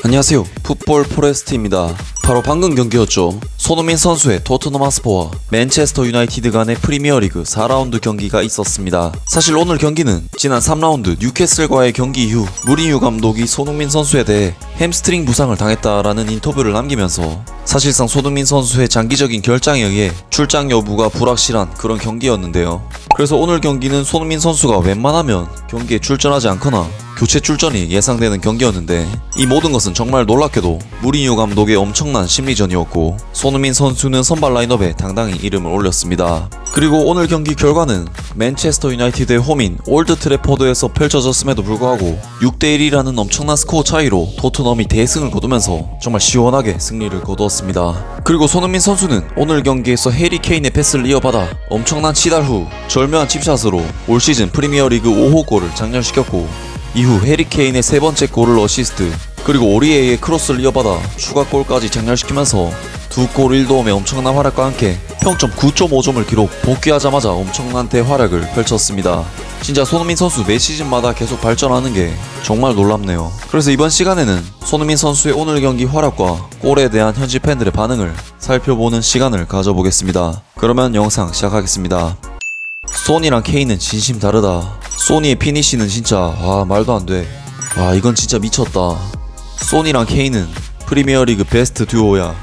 안녕하세요. 풋볼 포레스트입니다. 바로 방금 경기였죠. 손흥민 선수의 토트넘 핫스퍼와 맨체스터 유나이티드 간의 프리미어리그 4라운드 경기가 있었습니다. 사실 오늘 경기는 지난 3라운드 뉴캐슬과의 경기 이후 무리뉴 감독이 손흥민 선수에 대해 햄스트링 부상을 당했다라는 인터뷰를 남기면서 사실상 손흥민 선수의 장기적인 결장에 의해 출장 여부가 불확실한 그런 경기였는데요. 그래서 오늘 경기는 손흥민 선수가 웬만하면 경기에 출전하지 않거나 교체 출전이 예상되는 경기였는데 이 모든 것은 정말 놀랍게도 무리뉴 감독의 엄청난 심리전이었고 손흥민 선수는 선발 라인업에 당당히 이름을 올렸습니다. 그리고 오늘 경기 결과는 맨체스터 유나이티드의 홈인 올드 트래포드에서 펼쳐졌음에도 불구하고 6대1이라는 엄청난 스코어 차이로 토트넘이 대승을 거두면서 정말 시원하게 승리를 거두었습니다. 그리고 손흥민 선수는 오늘 경기에서 해리 케인의 패스를 이어받아 엄청난 치달 후 절묘한 칩샷으로 올 시즌 프리미어리그 5호 골을 장렬시켰고 이후 해리 케인의 세 번째 골을 어시스트, 그리고 오리에의 크로스를 이어받아 추가골까지 장렬시키면서 두 골 1도움의 엄청난 활약과 함께 평점 9.5점을 기록, 복귀하자마자 엄청난 대활약을 펼쳤습니다. 진짜 손흥민 선수 매 시즌마다 계속 발전하는 게 정말 놀랍네요. 그래서 이번 시간에는 손흥민 선수의 오늘 경기 활약과 골에 대한 현지 팬들의 반응을 살펴보는 시간을 가져보겠습니다. 그러면 영상 시작하겠습니다. 소니랑 케인은 진심 다르다. 소니의 피니쉬는 진짜 말도 안돼. 이건 진짜 미쳤다. 소니랑 케인은 프리미어리그 베스트 듀오야.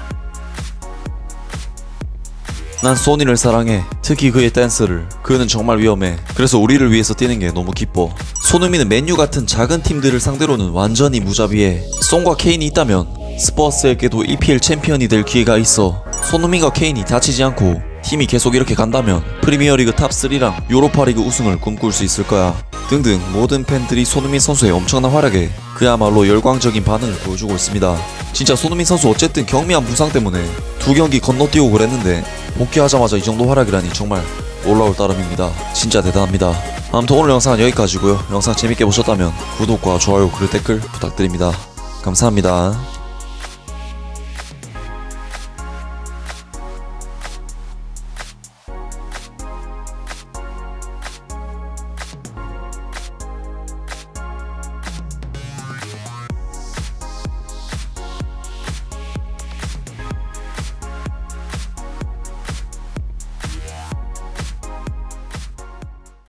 난 소니를 사랑해. 특히 그의 댄스를. 그는 정말 위험해. 그래서 우리를 위해서 뛰는 게 너무 기뻐. 손흥민은 맨유 같은 작은 팀들을 상대로는 완전히 무자비해. 손과 케인이 있다면 스퍼스에게도 EPL 챔피언이 될 기회가 있어. 손흥민과 케인이 다치지 않고 팀이 계속 이렇게 간다면 프리미어리그 탑3랑 유로파리그 우승을 꿈꿀 수 있을 거야. 등등 모든 팬들이 손흥민 선수의 엄청난 활약에 그야말로 열광적인 반응을 보여주고 있습니다. 진짜 손흥민 선수 어쨌든 경미한 부상 때문에 두 경기 건너뛰고 그랬는데 복귀하자마자 이 정도 활약이라니 정말 놀라울 따름입니다. 진짜 대단합니다. 아무튼 오늘 영상은 여기까지고요. 영상 재밌게 보셨다면 구독과 좋아요 그리고 댓글 부탁드립니다. 감사합니다.